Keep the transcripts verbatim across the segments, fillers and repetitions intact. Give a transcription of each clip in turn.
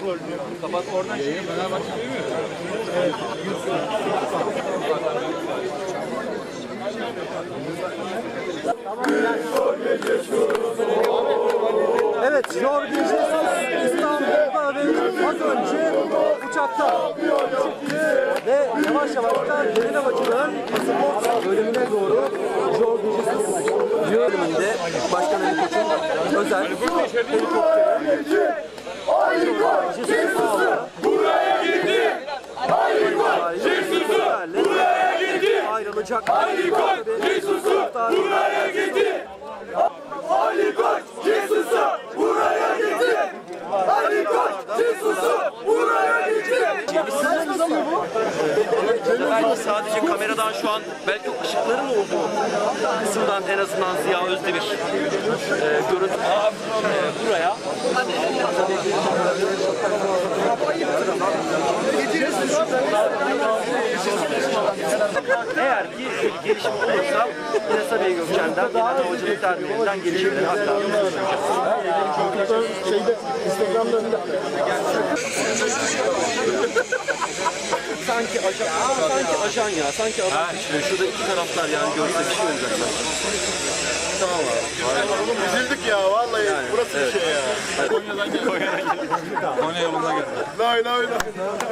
Kapat oradan şeyi. Evet. Evet, Jorge Jesus İstanbul'da ve az önce uçakta çıktı ve yavaş yavaş da Deneme Maçı'nın pasaport bölümüne doğru Jorge Jesus bölümünde Başkan Ali Koç'un özel helikopteri Ali Koç Jesus'u buraya gitti. Ali Koç Jesus'u buraya gitti. ayrılacak. Ali Koç Jesus'u buraya gitti. Ali Koç Jesus'u buraya gitti. Ali Koç Jesus'u buraya gitti. Belki sadece kameradan şu an belki ışıkların olduğu kısımdan en azından Ziya Özdemir e, görüntü e, buraya eğer ki bir gelişme olursa yine Sabiha Gökçen'den yine havacılık terminalinden gelişmeleri hatta Şeyde Instagram'da önünde. sanki ajan, sanki ajan ya, sanki ajan. İşte şurada iki taraflar yani görse bir şey olacak. Tamam abi. Üzüldük ya vallahi yani, burası evet. Bir şey ya. Konya'dan geldi. Konya'dan geldi. Konya yolunda geldi. Lay lay lay.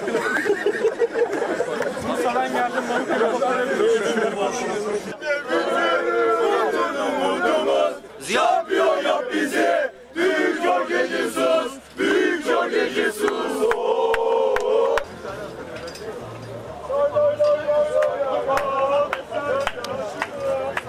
Bursa'dan geldim. Ziya